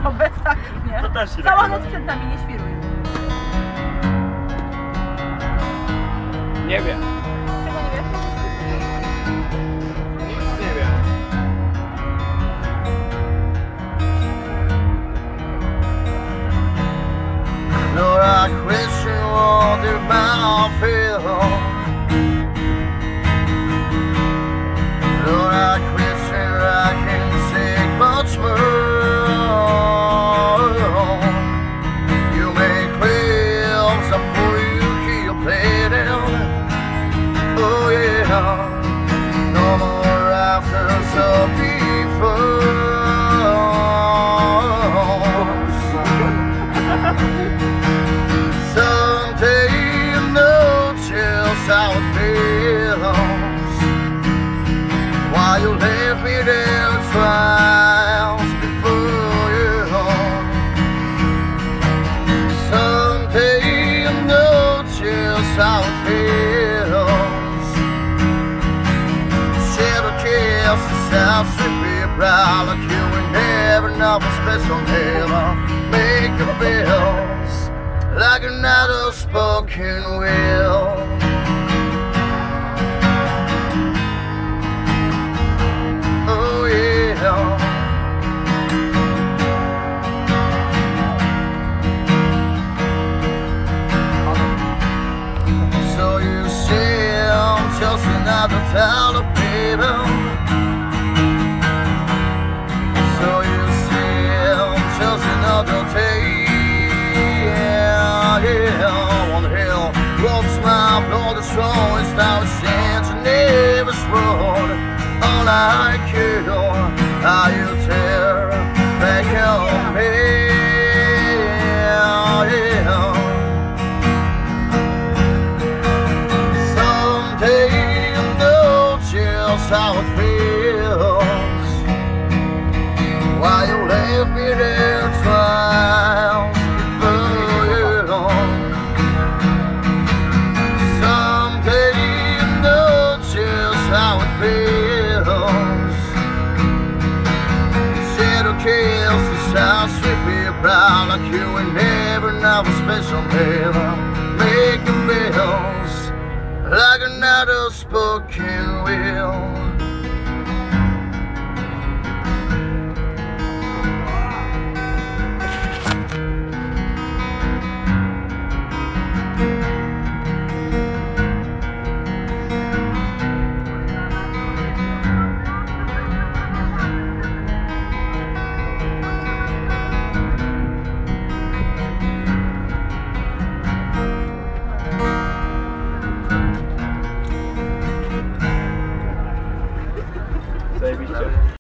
No bez takich, nie? To też się Cała tak noc przed nami, nie świruj. Nie wiem. Czego nie wiesz? Nic nie wiem. Lord, I question what the battlefield. Lord, I question I can't take much more. You make waves before you keep playing. Oh yeah, no more rafters of before. Someday you know just how it feels while you left me there trials before you. Someday you know just how it feels. Shadow kisses out sweepy brow like you ain't never nothing special, never make your bills like an unspoken will. Oh yeah. So you say I'm just another dollar, baby. So you say I'm just another day. Yeah, on the hill, walks my blood, the strongest I was since I never road. All I care, how you tear back on me. Yeah. Someday you know just how it feels while you left me there trials. I'll sweep you brow like you ain't never nothing special, never making bills like another spoken will. Zajebiście.